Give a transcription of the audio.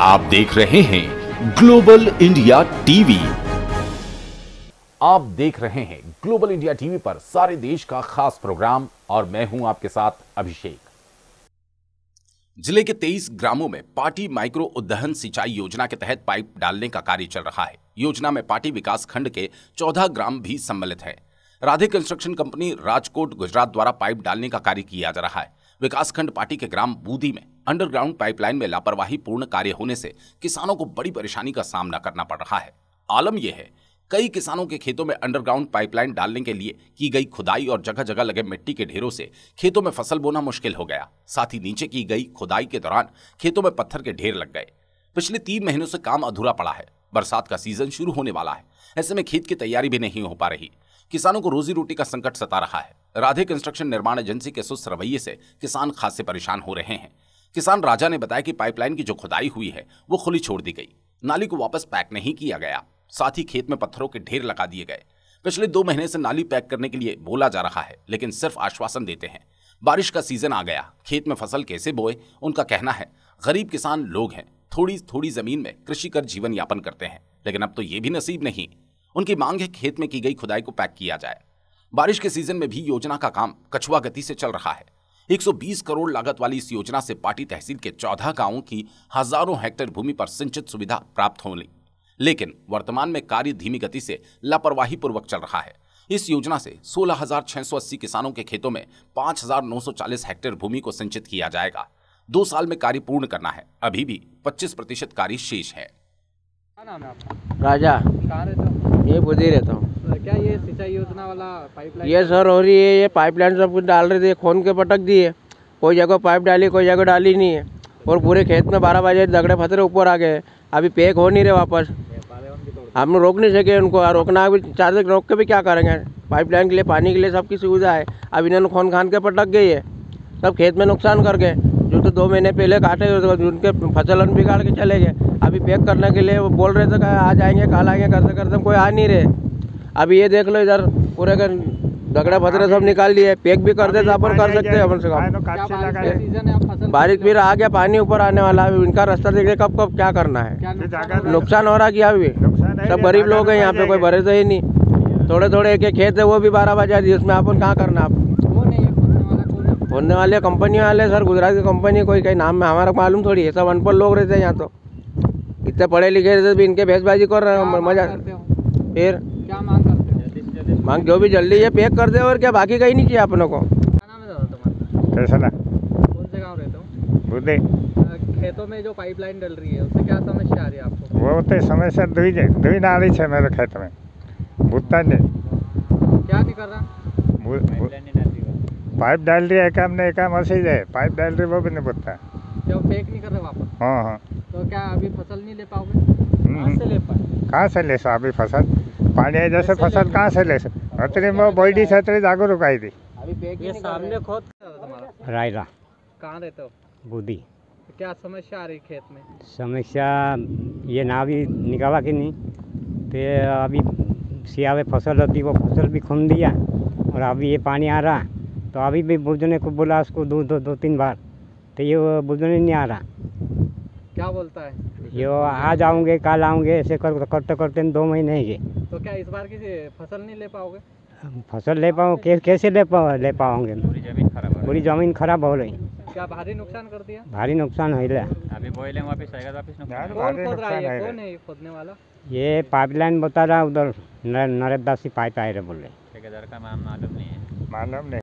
आप देख रहे हैं ग्लोबल इंडिया टीवी। आप देख रहे हैं ग्लोबल इंडिया टीवी पर सारे देश का खास प्रोग्राम और मैं हूं आपके साथ अभिषेक। जिले के 23 ग्रामों में पाटी माइक्रो उद्वहन सिंचाई योजना के तहत पाइप डालने का कार्य चल रहा है। योजना में पाटी विकास खंड के 14 ग्राम भी सम्मिलित है। राधे कंस्ट्रक्शन कंपनी राजकोट गुजरात द्वारा पाइप डालने का कार्य किया जा रहा है। विकासखंड पाटी के ग्राम बूदी में अंडरग्राउंड पाइपलाइन में लापरवाही पूर्ण कार्य होने से किसानों को बड़ी परेशानी का सामना करना पड़ रहा है। आलम यह है, कई किसानों के खेतों में अंडरग्राउंड पाइपलाइन डालने के लिए की गई खुदाई और जगह जगह लगे मिट्टी के ढेरों से खेतों में फसल बोना मुश्किल हो गया। साथ ही नीचे की गई खुदाई के दौरान खेतों में पत्थर के ढेर लग गए। पिछले 3 महीनों से काम अधूरा पड़ा है। बरसात का सीजन शुरू होने वाला है, ऐसे में खेत की तैयारी भी नहीं हो पा रही। किसानों को रोजी रोटी का संकट सता रहा है। राधे कंस्ट्रक्शन निर्माण एजेंसी के सुस्त रवैये से किसान खासे परेशान हो रहे हैं। किसान राजा ने बताया कि पाइपलाइन की जो खुदाई हुई है वो खुली छोड़ दी गई, नाली को वापस पैक नहीं किया गया, साथ ही खेत में पत्थरों के ढेर लगा दिए गए। पिछले 2 महीने से नाली पैक करने के लिए बोला जा रहा है, लेकिन सिर्फ आश्वासन देते हैं। बारिश का सीजन आ गया, खेत में फसल कैसे बोए? उनका कहना है, गरीब किसान लोग हैं, थोड़ी थोड़ी जमीन में कृषि कर जीवन यापन करते हैं, लेकिन अब तो ये भी नसीब नहीं। उनकी मांग है खेत में की गई खुदाई को पैक किया जाए। बारिश के सीजन में भी योजना का काम कछुआ गति से चल रहा है। 120 करोड़ लागत वाली इस योजना से पाटी तहसील के 14 गांवों की हजारों हेक्टेयर भूमि पर सिंचित सुविधा प्राप्त होगी, लेकिन वर्तमान में कार्य धीमी गति से लापरवाही पूर्वक चल रहा है। इस योजना से 16,680 किसानों के खेतों में 5,940 हेक्टेयर भूमि को सिंचित किया जाएगा। 2 साल में कार्य पूर्ण करना है। अभी भी 25% कार्य शेष है। क्या नाम है आपका? राजा। कहाँ रहते हो? ये बुद्धि रहता हूँ। क्या ये सिंचाई योजना वाला पाइपलाइन? ये सर हो रही है, ये पाइपलाइन सब कुछ डाल रहे थे, खोन के पटक दिए। कोई जगह पाइप डाली, कोई जगह डाली नहीं है, और पूरे खेत में 12 बजे दगड़े फतरे ऊपर आ गए। अभी पैक हो नहीं रहे वापस। हम लोग रोक नहीं सके उनको, और रोकना भी चाहते, रोक के भी क्या करेंगे? पाइपलाइन के लिए, पानी के लिए सबकी सुविधा है। अब इन्होंने खोन खान के पटक गई है, सब खेत में नुकसान कर गए। जो तो 2 महीने पहले काटे उनके फसल बिगाड़ के चले गए। अभी पैक करने के लिए वो बोल रहे थे कि आ जाएंगे, कल आएंगे, करते करते कोई आ नहीं रहे। अभी ये देख लो, इधर पूरे का दगड़ा फतरे सब निकाल लिए। पैक भी कर देते अपन कर सकते हैं अपन से काम। बारिश फिर आ गया, पानी ऊपर आने वाला है। इनका रास्ता देखिए कब कब क्या करना है। नुकसान हो रहा कि अभी सब गरीब लोग हैं यहाँ पे, कोई भरे तो ही नहीं। थोड़े थोड़े एक खेत है, वो भी 12 बजा दिए, उसमें अपन कहाँ करना। आप खोलने वाले कंपनी वाले सर, गुजरात की कंपनी, कोई कहीं नाम में हमारा मालूम थोड़ी है। सब अनपढ़ लोग रहते हैं यहाँ, तो इतने पढ़े लिखे रहते भी इनके भेजबाजी कर रहे हैं। मजा फिर क्या मांग करते हो? मांग जो भी जल्दी ये पैक कर दे, और क्या, बाकी कहीं नहीं चाहिए अपनों को। क्या नाम है दादा तुम्हारा? कैसा? कौन से गाँव रहते हो? बुद्धि। खेतों में जो पाइपलाइन डल रही है उससे क्या समस्या आ रही है आपको? वो तो समस्या दुई नाली है मेरे खेत में। बुझता नहीं, क्या नहीं कर रहा? पाइप डाल रही है, काम नहीं, काम ऐसे ही है। पाइप डाल रही वो भी नहीं बुझता। क्या पैक नहीं कर रहे वापस? हाँ हाँ। तो क्या अभी फसल नहीं ले पाओगे? कहाँ से ले पाए? कहाँ से ले सो अभी फसल? पानी है जैसे फसल कहाँ से ले सो? अतरी में बैठी से अतरी जागो रुकाई थी। अभी पैक ये सामने खोद तुम्हारा? रायरा। कहाँ रहते हो? बुद्धि। क्या समस्या आ रही खेत में? समस्या ये ना भी निकाला कि नहीं, तो अभी सियावे फसल होती, वो फसल भी खून दिया, और अभी ये पानी आ रहा, तो अभी भी बुझने को बोला उसको 2-3 बार, तो ये बुझने नहीं आ रहा। क्या बोलता है? ये आज आऊँगे, कल आऊँगे, ऐसे करते करते 2 महीने गए। तो क्या इस बार की फसल नहीं ले पाओगे? फसल ले पाऊँ कैसे ले पाओगे? पूरी ज़मीन खराब हो रही। क्या भारी नुकसान कर दिया? भारी नुकसान हो रहा। अभी बोले वापस आएगा, वापस नुकसान। कौन खोद रहा है? कौन है खोदने वाला? ये पाइपलाइन बता रहा, उधर नरेदासी पाइप आए रहे बोल रहे। ठेकेदार का नाम मालूम नहीं है। मालूम नहीं।